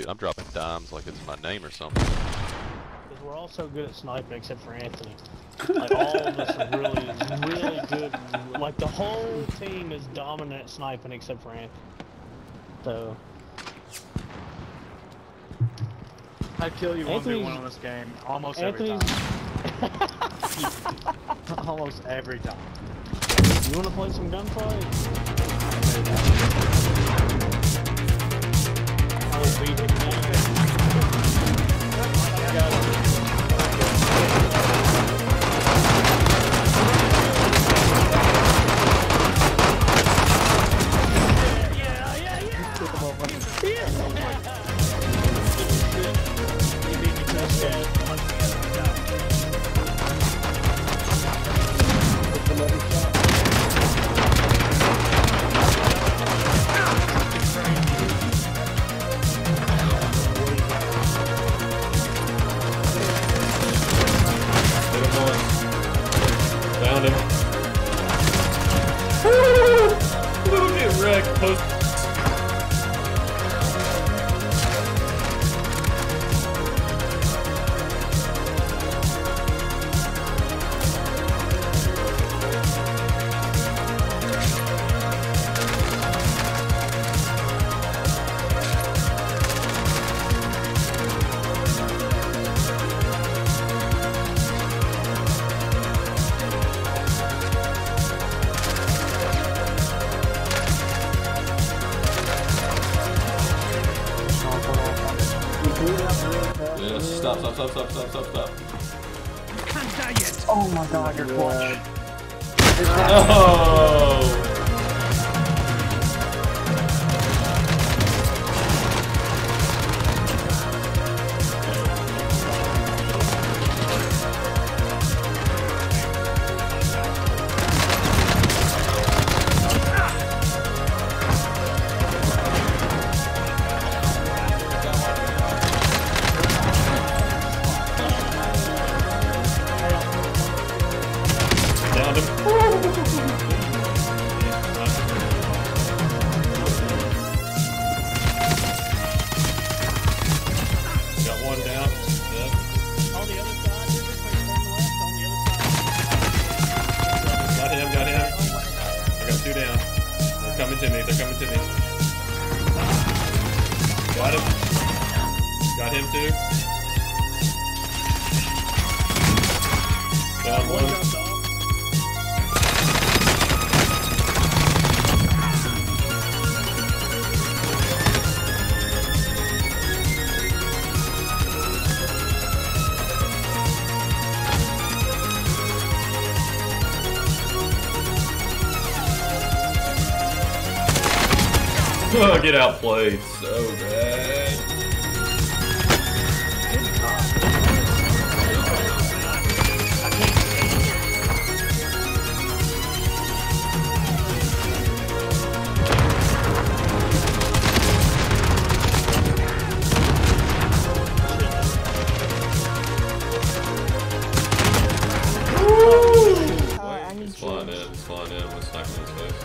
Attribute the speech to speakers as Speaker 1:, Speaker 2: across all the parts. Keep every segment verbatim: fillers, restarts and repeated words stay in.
Speaker 1: Dude, I'm dropping dimes like it's my name or something.
Speaker 2: Because we're all so good at sniping except for Anthony. Like, all of us are really, really good. Like, the whole team is dominant at sniping except for Anthony. So...
Speaker 3: I kill you one v
Speaker 2: Anthony's-
Speaker 3: one on this game almost
Speaker 2: Anthony's...
Speaker 3: every time. Almost every time.
Speaker 2: You wanna play some gunfight? I will beat it. Yeah, yeah, yeah! You beat me touchdown.
Speaker 1: Found him. Woo! Get wrecked. Post. Yes, stop, stop, stop, stop, stop, stop, stop.
Speaker 3: Oh my god, you're clutch.
Speaker 1: Oh! Downed him. Got one down. Yep.
Speaker 2: On the other side, on the left, on the other side.
Speaker 1: Got him, got him. I got two down. They're coming to me, they're coming to me. Got him. Got him too. Got one. Oh, get outplayed so bad. He's flying in, he's flying in with sniping in his face.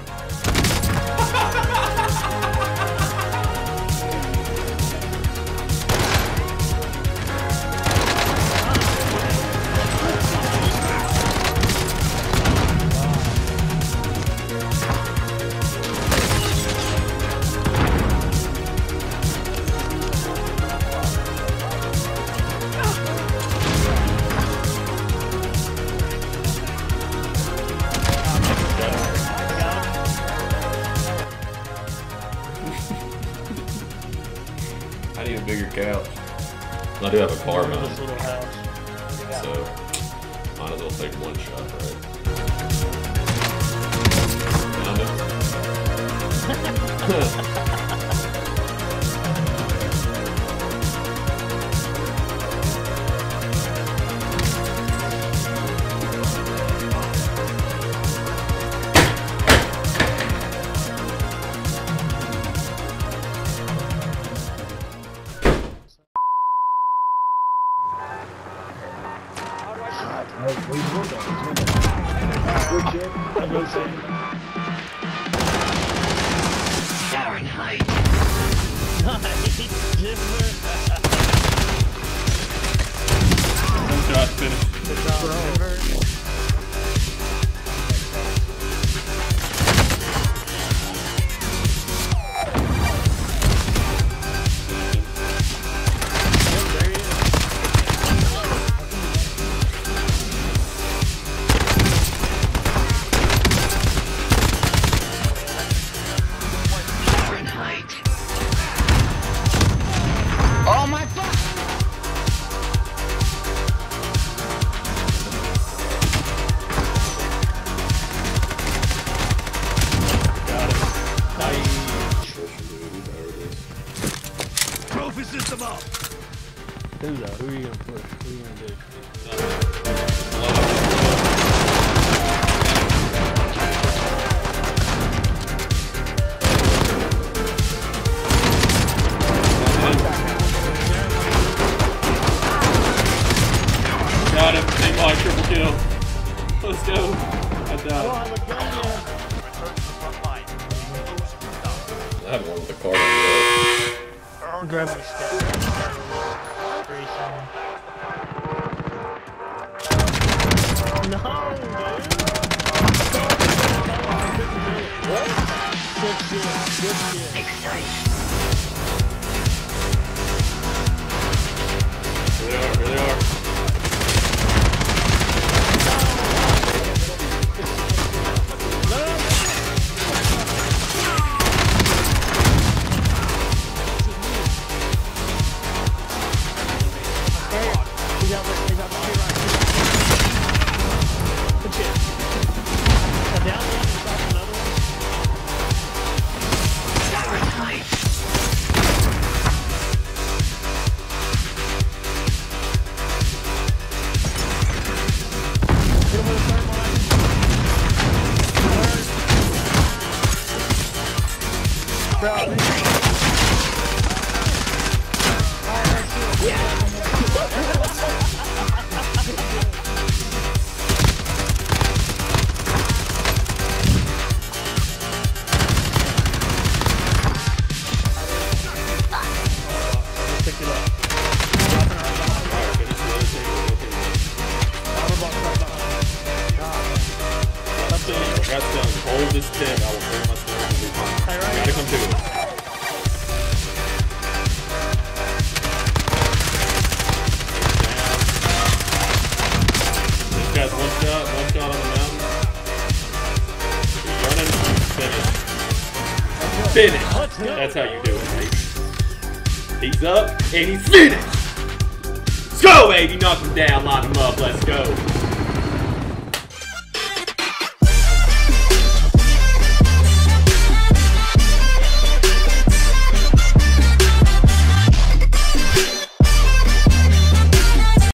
Speaker 1: I need a bigger couch. I do have a car mount, so might as well take one shot, right? Found him.
Speaker 4: Fahrenheit.
Speaker 1: One shot, finish.
Speaker 2: Good job, Denver.
Speaker 3: Oh my fuck!
Speaker 1: Got it. Nice.
Speaker 4: Trophy system up.
Speaker 2: Who though? Who are you gonna push? Who are you gonna do?
Speaker 1: Got him. Team like triple kill. Let's go. I died. I have one with the card on the
Speaker 2: Grab my step. No, dude. Good shit. Good shit.
Speaker 1: Here they are. Here they are. Got some. Hold this tip. I will hold my stuff. Gotta come to it. This guy's one shot, one shot on the mountain. He's running, finish. Finish. That's how you do it, mate. He's up and he's finished. Let's go, baby. Knock him down, lock him up. Let's go.